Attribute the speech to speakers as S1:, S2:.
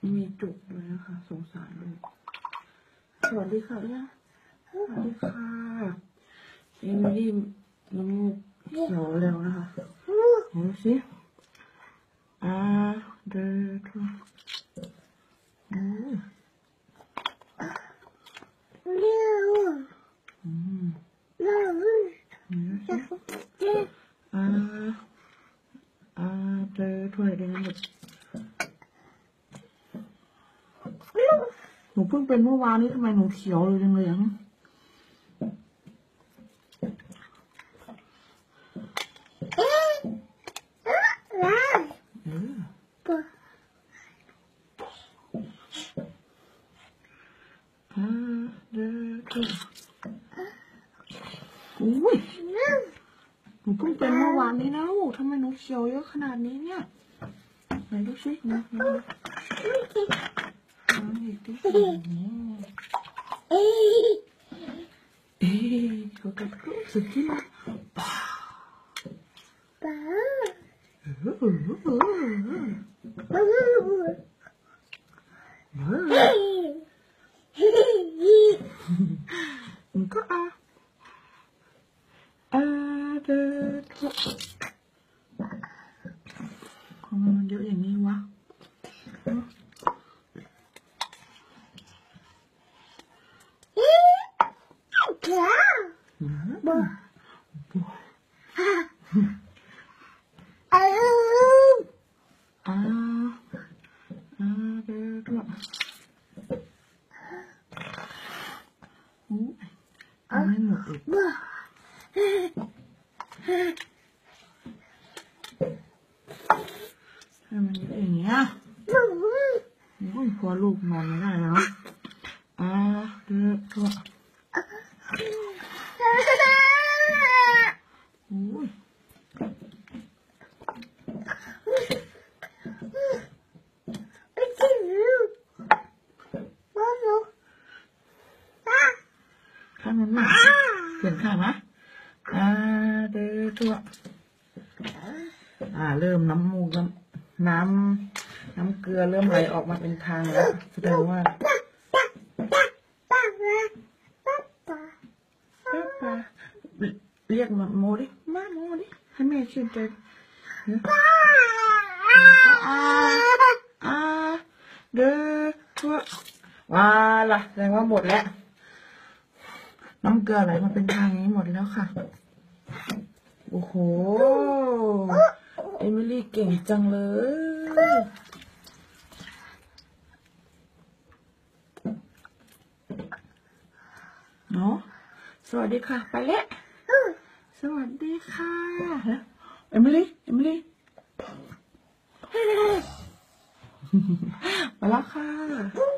S1: มีจุกเลยนะคะสงสารลูกสวัสดีค่ะเนี่ยสวัสดีค่ะเอ็มลี่น้ำมูกเขียวแล้วนะคะเห็นสิเดินทั่วเดินทั่วเลยนะหนูเพิ่งเป็นเมื่อวานนี้ทำไมหนูเขียวเลยจังเลยอ่ะเดินทั่วอุ้ยหนูเพิ่งเป็นเมื่อวานนี้นะลูกทำไมหนูเขียวเยอะขนาดนี้เนี่ยไหนดูสินะอีกทีเขาจะรู้สึกที่มันป้ามันก็เดินทำไมมันเยอะอย่างนี้วะเดินทั่วไม่หมดอีกให้มันเยอะอย่างเงี้ยพอลูกนอนไม่ได้แล้วเดินทั่วข้างนั้นน่ะเปลี่ยนข้างนะเดินทั่วเริ่มน้ำมูกน้ำเกลือเริ่มไหลออกมาเป็นทางแล้วแสดงว่าเรียกโมดิมาโมดิให้แม่ชื่นใจเดินทั่วว้าล่ะแสดงว่าหมดแล้วน้ำเกลือไหลมาเป็นทางนี้หมดแล้วค่ะโอ้โหเอมิลี่เก่งจังเลยเนาะสวัสดีค่ะไปแล้วสวัสดีค่ะเอมิลี่ไปแล้วค่ะ